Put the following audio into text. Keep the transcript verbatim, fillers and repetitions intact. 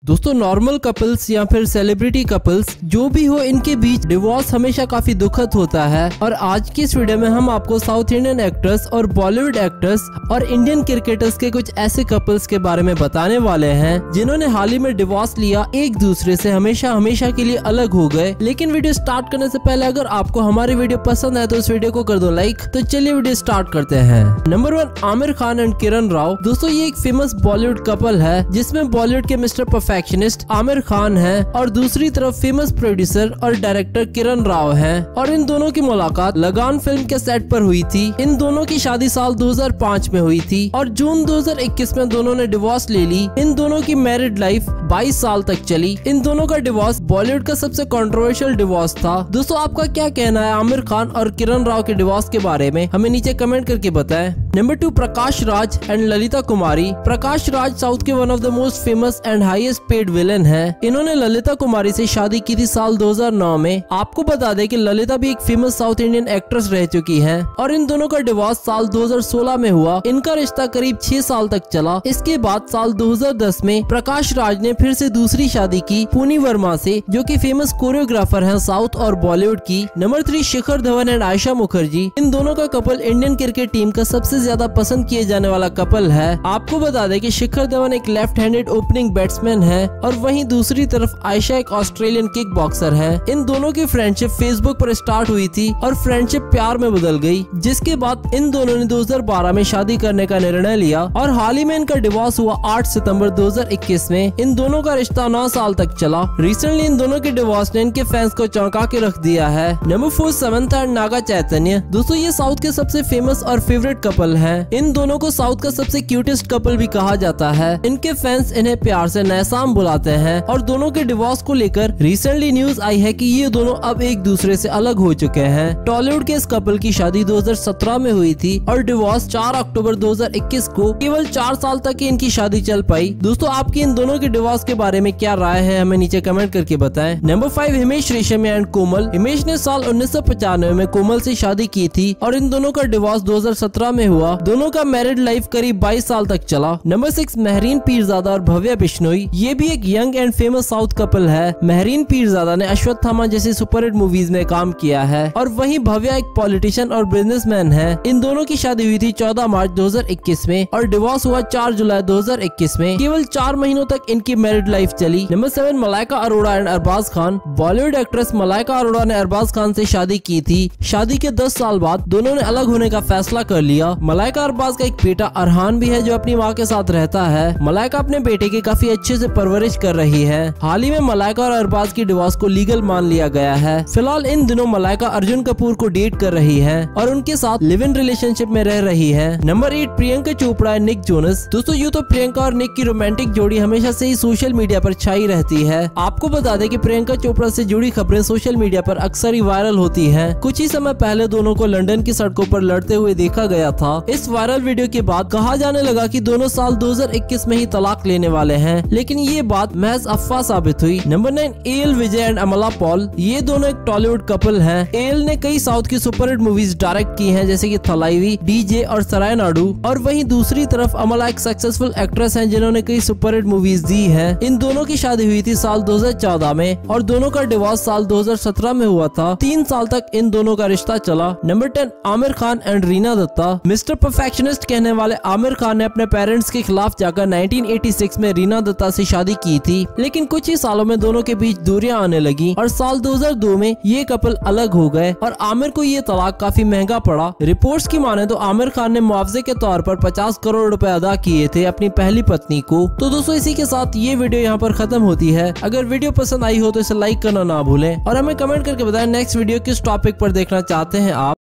दोस्तों normal couples या फिर सेलिब्रिटी कपल्स जो भी हो, इनके बीच डिवोर्स हमेशा काफी दुखद होता है। और आज की इस वीडियो में हम आपको साउथ इंडियन एक्टर्स और बॉलीवुड एक्टर्स और इंडियन क्रिकेटर्स के कुछ ऐसे कपल्स के बारे में बताने वाले हैं जिन्होंने हाल ही में डिवोर्स लिया, एक दूसरे से हमेशा हमेशा के लिए अलग हो गए। लेकिन वीडियो स्टार्ट करने से पहले अगर आपको हमारी वीडियो पसंद है तो इस वीडियो को कर दो लाइक। तो चलिए वीडियो स्टार्ट करते हैं। Number one, Aamir Khan and Kiran Rao. दोस्तों ये एक फेमस बॉलीवुड कपल है जिसमें बॉलीवुड के मिस्टर परफेक्शनिस्ट आमिर खान है और दूसरी तरफ फेमस प्रोड्यूसर और डायरेक्टर किरण राव है। और इन दोनों की मुलाकात लगान फिल्म के सेट पर हुई थी। इन दोनों की शादी साल दो हज़ार पाँच में हुई थी और जून दो हज़ार इक्कीस में दोनों ने डिवोर्स ले ली। इन दोनों की मैरिड लाइफ बाईस साल तक चली। इन दोनों का डिवोर्स बॉलीवुड का सबसे कंट्रोवर्शियल डिवोर्स था। दोस्तों आपका क्या कहना है आमिर खान और किरण राव के डिवोर्स के बारे में, हमें नीचे कमेंट करके बताएं। Number two, Prakash Raj and Lalita Kumari. Prakash Raj south के one of the most famous and highest paid villain है। इन्होंने ललिता कुमारी से शादी की थी साल दो हज़ार नौ में। आपको बता दें कि ललिता भी एक फेमस साउथ इंडियन एक्ट्रेस रह चुकी है और इन दोनों का डिवोर्स साल दो हज़ार सोलह में हुआ। इनका रिश्ता करीब छह साल तक चला। इसके बाद साल दो हज़ार दस में प्रकाश राज ने फिर से दूसरी शादी की पूनी वर्मा से, जो कि फेमस कोरियोग्राफर हैं साउथ और बॉलीवुड की। Number three, Shikhar Dhawan and Ayesha Mukherjee. इन दोनों का कपल इंडियन क्रिकेट टीम का सबसे ज्यादा पसंद किए जाने वाला कपल है। आपको बता दें कि शिखर धवन एक लेफ्ट हैंडेड ओपनिंग बैट्समैन है और वहीं दूसरी तरफ आयशा एक ऑस्ट्रेलियन किक बॉक्सर है। इन दोनों की फ्रेंडशिप फेसबुक पर स्टार्ट हुई थी और फ्रेंडशिप प्यार में बदल गई, जिसके बाद इन दोनों ने दो हज़ार बारह में शादी करने का निर्णय लिया और हाल ही में इनका डिवोर्स हुआ आठ सितंबर दो हज़ार इक्कीस में। इन दोनों का रिश्ता नौ साल तक चला। रिसेंटली इन दोनों के डिवोर्स ने इनके फैंस को चौंका के रख दिया है। Number four, Samantha and Naga Chaitanya. दोस्तों ये साउथ के सबसे फेमस और फेवरेट कपल है। इन दोनों को साउथ का सबसे क्यूटेस्ट कपल भी कहा जाता है। इनके फैंस इन्हें प्यार से नैसाम बुलाते हैं और दोनों के डिवोर्स को लेकर रिसेंटली न्यूज आई है कि ये दोनों अब एक दूसरे से अलग हो चुके हैं। टॉलीवुड के इस कपल की शादी दो हज़ार सत्रह में हुई थी और डिवोर्स चार अक्टूबर दो हज़ार इक्कीस को। केवल चार साल तक ही इनकी शादी चल पाई। दोस्तों आपकी इन दोनों के डिवोर्स के बारे में क्या राय है, हमें नीचे कमेंट करके बताएं। Number five, Himesh Reshammiya and Komal. Himesh ने साल उन्नीस सौ पचानवे में कोमल से शादी की थी और इन दोनों का डिवोर्स दो हज़ार सत्रह में हुआ। दोनों का मैरिड लाइफ करीब बाईस साल तक चला। नंबर सिक्स, महरीन पीरजादा और भव्या बिश्नोई। ये भी एक young and famous south couple है। महरीन पीरजादा ने अश्वत्थामा जैसी सुपरहिट मूवीज में काम किया है और वहीं भव्या एक पॉलिटिशियन और बिजनेसमैन है। इन दोनों की शादी हुई थी चौदह मार्च दो हज़ार इक्कीस में और डिवोर्स हुआ चार जुलाई दो हज़ार इक्कीस में। केवल चार महीनों तक इनकी मैरिड लाइफ चली। Number seven, Malaika Arora and Arbaaz Khan. Bollywood actress Malaika Arora ने अरबाज खान से शादी की थी। शादी के दस साल बाद दोनों ने अलग होने का फैसला कर लिया। मलाइका अरबाज का एक बेटा अरहान भी है जो अपनी माँ के साथ रहता है। मलाइका अपने बेटे की काफी अच्छे से परवरिश कर रही है। हाल ही में मलाइका और अरबाज की डिवोर्स को लीगल मान लिया गया है। फिलहाल इन दिनों मलाइका अर्जुन कपूर को डेट कर रही है और उनके साथ लिव इन रिलेशनशिप में रह रही है। Number eight, Priyanka Chopra and Nick Jonas. दोस्तों यूँ तो प्रियंका और निक की रोमांटिक जोड़ी हमेशा से ही सोशल मीडिया पर छाई रहती है। आपको बता दें कि प्रियंका चोपड़ा से जुड़ी खबरें सोशल मीडिया पर अक्सर ही वायरल होती है। कुछ ही समय पहले दोनों को लंदन की सड़कों पर लड़ते हुए देखा गया था। इस वायरल वीडियो के बाद कहा जाने लगा कि दोनों साल दो हज़ार इक्कीस में ही तलाक लेने वाले हैं, लेकिन ये बात महज अफवाह साबित हुई। Number nine, L Vijay and Amala Paul. ये दोनों एक टॉलीवुड कपल हैं। एल ने कई साउथ की सुपरहिट मूवीज डायरेक्ट की हैं जैसे कि थलाइवी, डीजे और सराय नाडू। और वहीं दूसरी तरफ अमला एक सक्सेसफुल एक्ट्रेस हैं जिन्होंने कई सुपरहिट मूवीज दी हैं। इन दोनों की शादी हुई थी साल दो हज़ार चौदह में और दोनों का डिवोर्स साल दो हज़ार सत्रह में हुआ था। तीन साल तक इन दोनों का रिश्ता चला। Number ten, Aamir Khan and Reena Dutta. Mister perfectionist कहने वाले आमिर खान ने अपने पेरेंट्स के खिलाफ जाकर नाइनटीन एटी सिक्स में रीना दत्ता से शादी की थी, लेकिन कुछ ही सालों में दोनों के बीच दूरियां आने लगी और साल दो हज़ार दो में ये कपल अलग हो गए और आमिर को ये तलाक काफी महंगा पड़ा। रिपोर्ट्स की माने तो आमिर खान ने मुआवजे के तौर पर पचास करोड़ रुपए अदा किए थे अपनी पहली पत्नी को। तो दोस्तों इसी के साथ ये वीडियो यहाँ पर खत्म होती है। अगर वीडियो पसंद आई हो तो इसे लाइक करना ना भूलें और हमें कमेंट करके बताएं नेक्स्ट वीडियो किस टॉपिक पर देखना चाहते हैं आप।